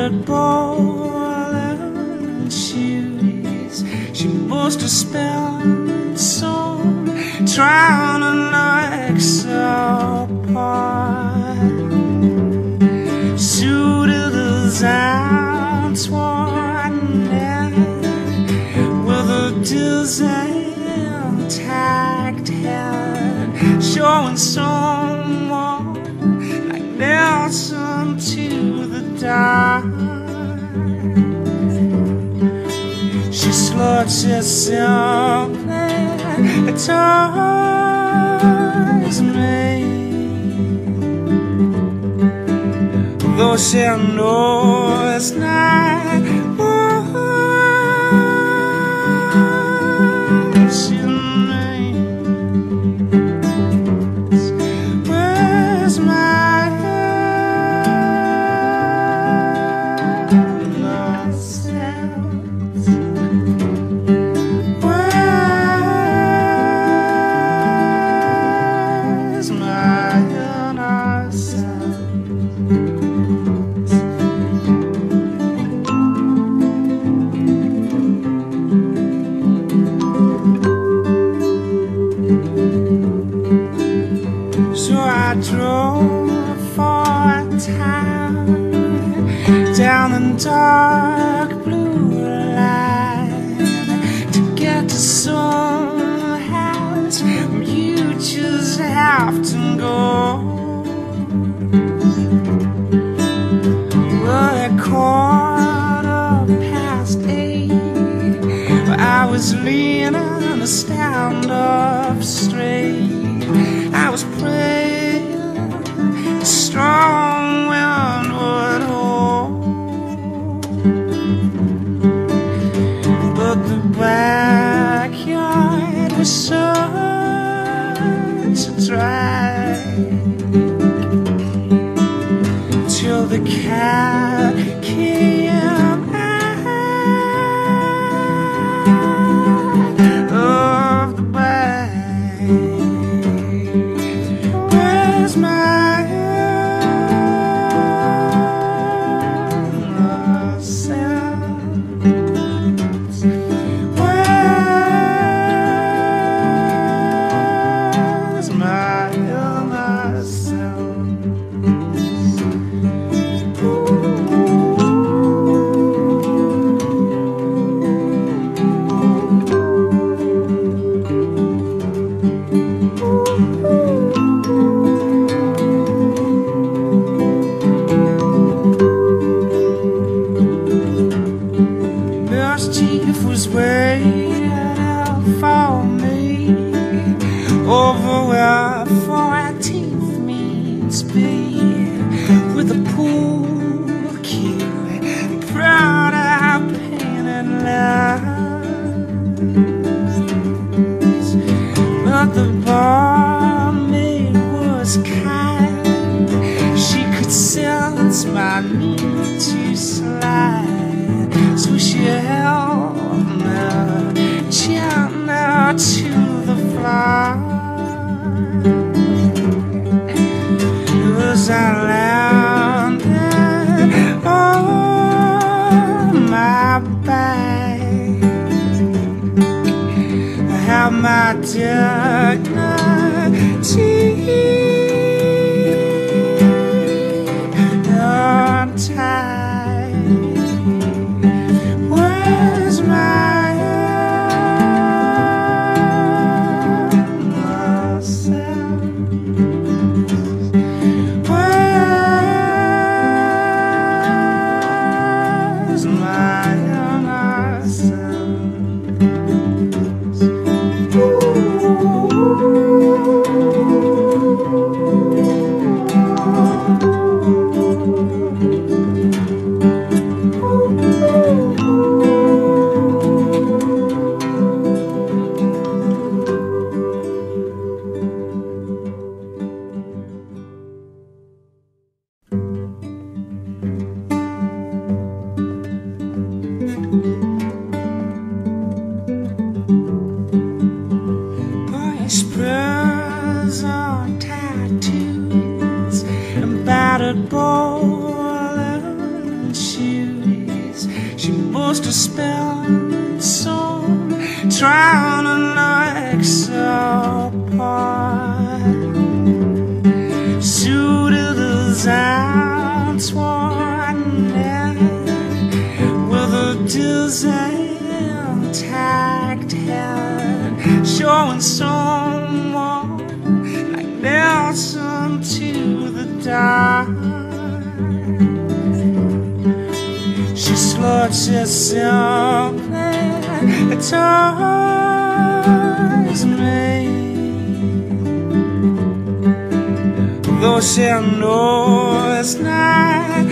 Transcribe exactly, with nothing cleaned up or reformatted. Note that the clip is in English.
red ball and shoes. She must have spent some trying to look so apart. Suited as Antoinette with a disintact head, showing someone like Nelson to the dark. She sluts herself and toys me, though she knows not what she means. Where's my lost self? Where's my lost self? So I drove for a town down the dark blue line to get to some house you just have to go. Well, at quarter past eight, well, I was leaning a stand up straight. I was praying a strong wind would hold, but the backyard was such a drag till the cat came out of the bag. Where's my lost self? Where's my lost self? Mischief was waiting out for me over where fourteenth meets B, with a pool cue and proud eye painted lines. But the barmaid was kind, she could sense my need to slide, so she held me gently to the floor. As I landed on my back, I had my dignity untied. Where's my lost self? Where's my lost self? Ooh. supposed to spend some trying to look so hard, suited as Antoinette with a disintact head, showing someone like Nelson to the dark. She sluts herself, it ties me, though she knows not